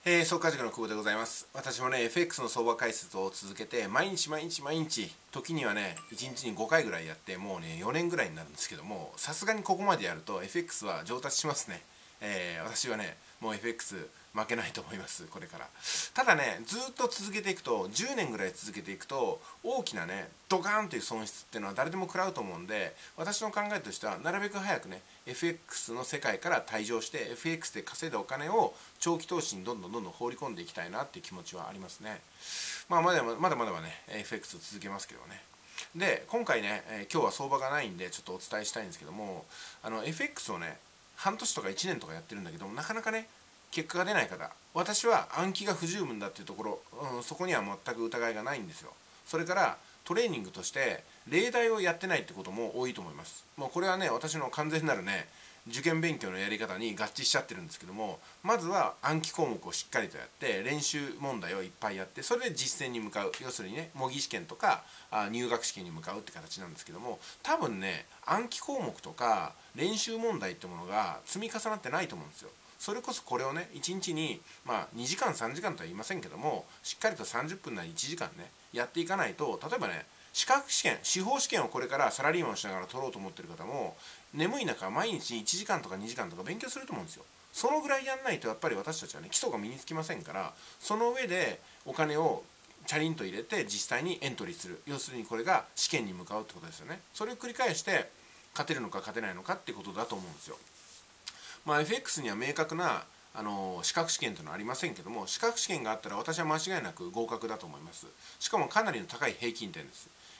総価塾の久保でございます。私もね、FX の相場解説を続けて、毎日、時にはね、1日に5回ぐらいやって、もうね、4年ぐらいになるんですけども、さすがにここまでやると FX は上達しますね。私はね、もう FX 負けないと思います、これから。ただね、ずっと続けていくと、10年ぐらい続けていくと、大きなね、ドカーンという損失っていうのは誰でも食らうと思うんで、私の考えとしては、なるべく早くね、FX の世界から退場して、FX で稼いだお金を長期投資にどんどん放り込んでいきたいなっていう気持ちはありますね。まだまだはね、FX を続けますけどね。で、今回ね、今日は相場がないんで、ちょっとお伝えしたいんですけども、FX をね、半年とか1年とかやってるんだけども、なかなかね、結果が出ない方、私は暗記が不十分だっていうところ、そこには全く疑いがないんですよ。それからトレーニングとして例題をやってないってことも多いと思います。もうこれはね、私の完全なるね、受験勉強のやり方に合致しちゃってるんですけども、まずは暗記項目をしっかりとやって練習問題をいっぱいやって、それで実践に向かう、要するにね、模擬試験とか入学試験に向かうって形なんですけども、多分ね、暗記項目とか練習問題ってものが積み重なってないと思うんですよ。それこそこれをね、1日に、2時間3時間とは言いませんけども、しっかりと30分なり1時間ね、やっていかないと、例えばね、資格試験、司法試験をこれからサラリーマンをしながら取ろうと思ってる方も、眠い中毎日1時間とか2時間とか勉強すると思うんですよ。そのぐらいやんないとやっぱり私たちはね、基礎が身につきませんから、その上でお金をチャリンと入れて実際にエントリーする、要するにこれが試験に向かうってことですよね。それを繰り返して勝てるのか勝てないのかってことだと思うんですよ。FX には明確な資格試験というのはありませんけども、資格試験があったら私は間違いなく合格だと思います。しかもかなりの高い平均点です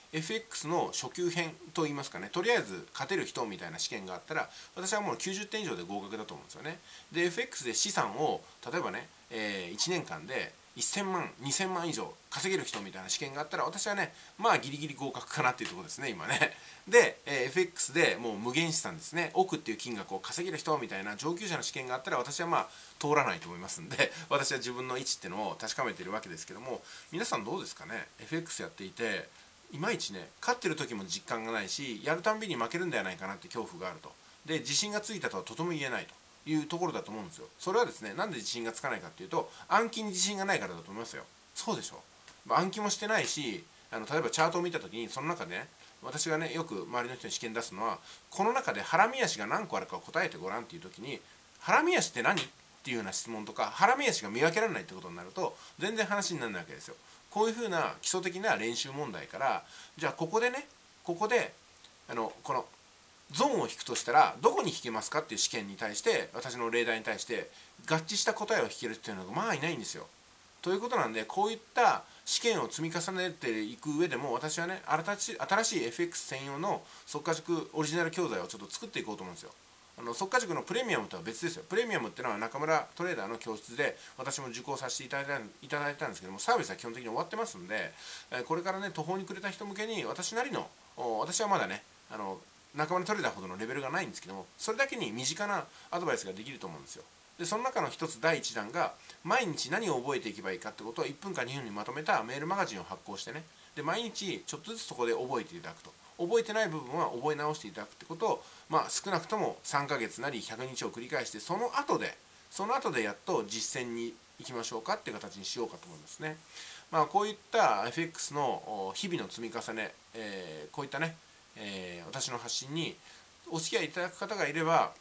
。FX の初級編といいますかね、とりあえず勝てる人みたいな試験があったら、私はもう90点以上で合格だと思うんですよね。で、FX で資産を例えばね、1年間で1000万、2000万以上稼げる人みたいな試験があったら、私はね、ギリギリ合格かなっていうところですね、今ね。で、FX でもう無限資産ですね、億っていう金額を稼げる人みたいな上級者の試験があったら、私は通らないと思いますんで、私は自分の位置っていうのを確かめているわけですけども、皆さんどうですかね。 FX やっていていまいちね、勝ってる時も実感がないし、やるたんびに負けるんではないかなって恐怖があると。で、自信がついたとはとても言えないというところだと思うんですよ。それはですね、なんで自信がつかないかっていうと、暗記に自信がないからだと思いますよ。そうでしょ。暗記もしてないし、例えばチャートを見た時に、その中でね、私がね、よく周りの人に試験出すのは、この中でハラミ足が何個あるかを答えてごらんっていう時に、ハラミ足って何っていうような質問とか、ハラミ足が見分けられないってことになると、全然話にならないわけですよ。こういうふうな基礎的な練習問題から、じゃあここでこのゾーンを引くとしたらどこに引けますかっていう試験に対して、私の例題に対して合致した答えを引けるっていうのがいないんですよ。ということなんで、こういった試験を積み重ねていく上でも、私はね、新しい FX 専用の速稼塾オリジナル教材をちょっと作っていこうと思うんですよ。速稼塾のプレミアムとは別ですよ。プレミアムっていうのは中村トレーダーの教室で私も受講させていただいたんですけども、サービスは基本的に終わってますんで、これからね、途方に暮れた人向けに私なりの、私はまだね、中村トレーダーほどのレベルがないんですけども、それだけに身近なアドバイスができると思うんですよ。で、その中の一つ第一弾が、毎日何を覚えていけばいいかってことを1分か2分にまとめたメールマガジンを発行してね、で、毎日ちょっとずつそこで覚えていただくと。覚えてない部分は覚え直していただくってことを、少なくとも3ヶ月なり100日を繰り返して、その後でやっと実践に行きましょうかっていう形にしようかと思いますね。こういった FX の日々の積み重ね、こういったね、私の発信にお付き合いいただく方がいれば、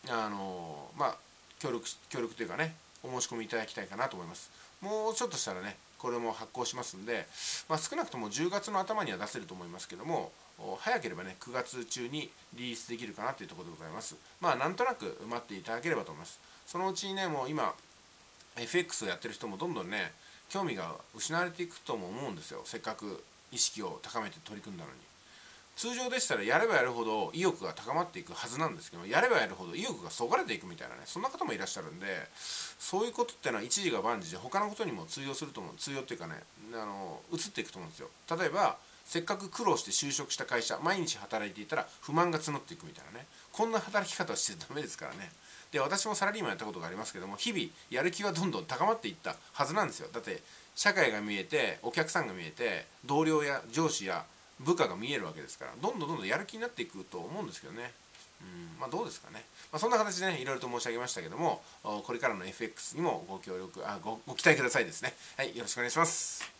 協力というかね、お申し込みいただきたいかなと思います。もうちょっとしたらね、これも発行しますんで、少なくとも10月の頭には出せると思いますけども、早ければね、9月中にリリースできるかなというところでございます。なんとなく待っていただければと思います。そのうちにね、もう今 FX をやってる人もどんどんね、興味が失われていくとも思うんですよ。せっかく意識を高めて取り組んだのに。通常でしたらやればやるほど意欲が高まっていくはずなんですけど、やればやるほど意欲がそがれていくみたいなね、そんな方もいらっしゃるんで、そういうことってのは一時が万事で他のことにも通用すると思う。通用っていうかね、移っていくと思うんですよ。例えばせっかく苦労して就職した会社、毎日働いていたら不満が募っていくみたいなね、こんな働き方はしてダメですからね。で、私もサラリーマンやったことがありますけども、日々やる気はどんどん高まっていったはずなんですよ。だって社会が見えて、お客さんが見えて、同僚や上司や部下が見えるわけですから、どんどんやる気になっていくと思うんですけどね。 まあどうですかね。そんな形でねいろいろと申し上げましたけども、これからの FX にもご協力ご期待くださいですね。はい、よろしくお願いします。